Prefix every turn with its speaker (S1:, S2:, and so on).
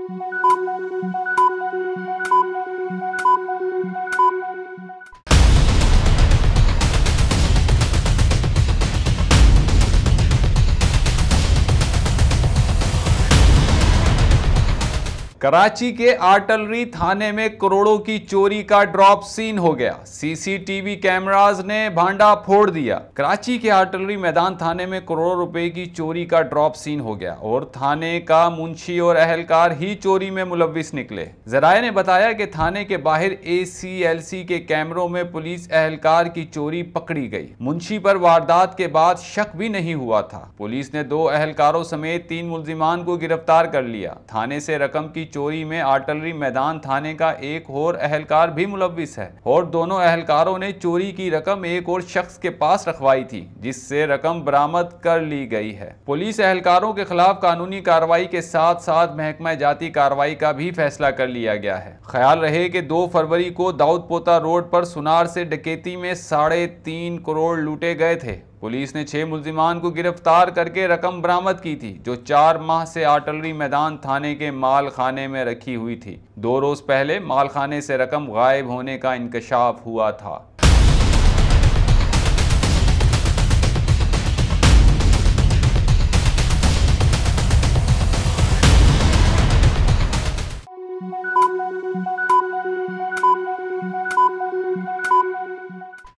S1: कराची के आर्टलरी थाने में करोड़ों की चोरी का ड्रॉप सीन हो गया। सीसीटीवी कैमरास ने भांडा फोड़ दिया। कराची के आर्टलरी मैदान थाने में करोड़ों रुपए की चोरी का ड्रॉप सीन हो गया और थाने का मुंशी और अहलकार ही चोरी में मुलव्विस निकले। जराये ने बताया कि थाने के बाहर ACLC के कैमरों में पुलिस अहलकार की चोरी पकड़ी गई। मुंशी पर वारदात के बाद शक भी नहीं हुआ था। पुलिस ने 2 अहलकारों समेत 3 मुल्जिमान को गिरफ्तार कर लिया। थाने से रकम की चोरी में आर्टलरी मैदान थाने का एक और अहलकार भी मुलव्विस है और दोनों अहलकारों ने चोरी की रकम एक और शख्स के पास रखवाई थी, जिससे रकम बरामद कर ली गई है। पुलिस अहलकारों के खिलाफ कानूनी कार्रवाई के साथ साथ महकमा जाती कार्रवाई का भी फैसला कर लिया गया है। ख्याल रहे कि 2 फरवरी को दाऊद पोता रोड पर सुनार से डकैती में 3.5 करोड़ लूटे गए थे। पुलिस ने 6 मुल्जिमान को गिरफ्तार करके रकम बरामद की थी, जो 4 माह से आर्टलरी मैदान थाने के माल खाने में रखी हुई थी। 2 रोज पहले माल खाने से रकम गायब होने का इंकशाफ हुआ था।